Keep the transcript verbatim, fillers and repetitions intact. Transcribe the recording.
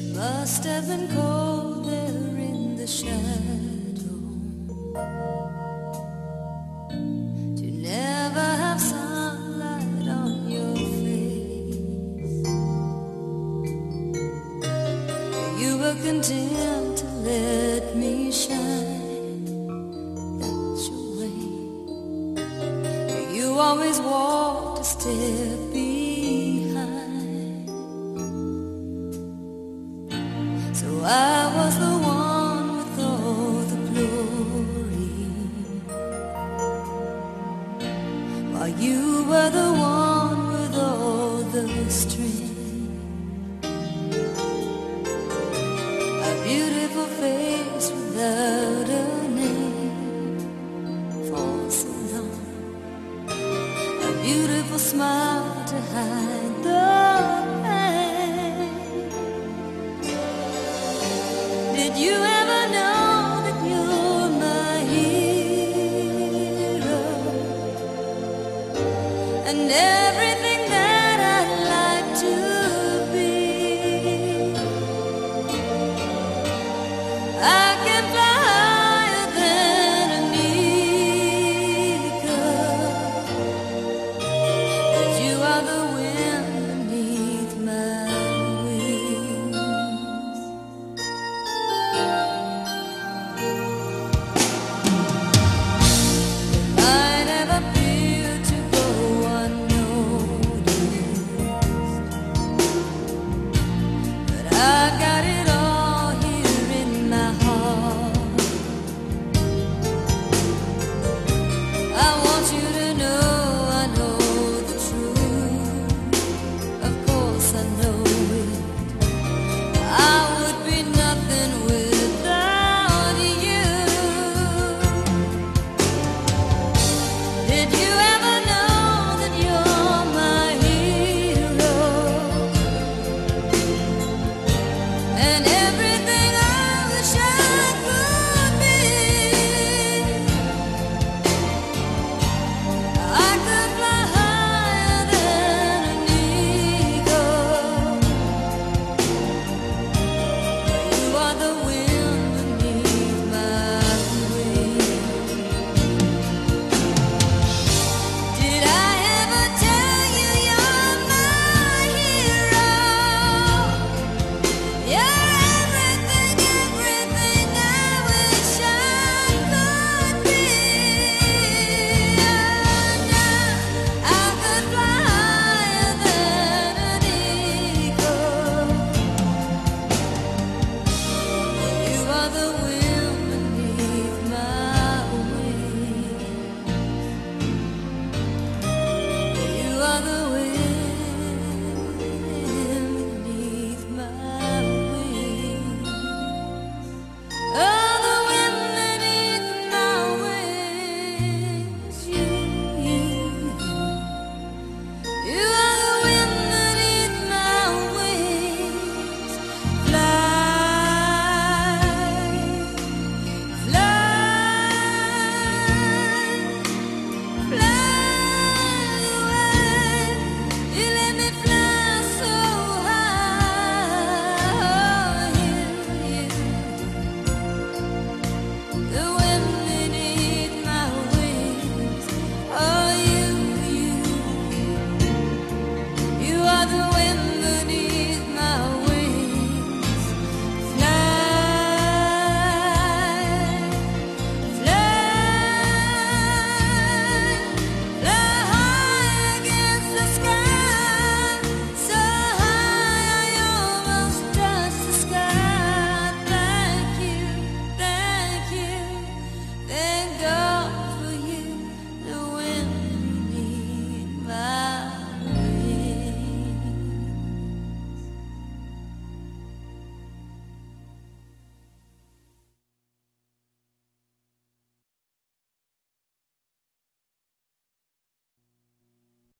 Must have been cold there in the shadow to never have sunlight on your face. You were content to let me shine, that's your way. You always walked a step behind. So I was the one with all the glory, while you were the one with all the strength. A beautiful face without a name for so long, a beautiful smile to hide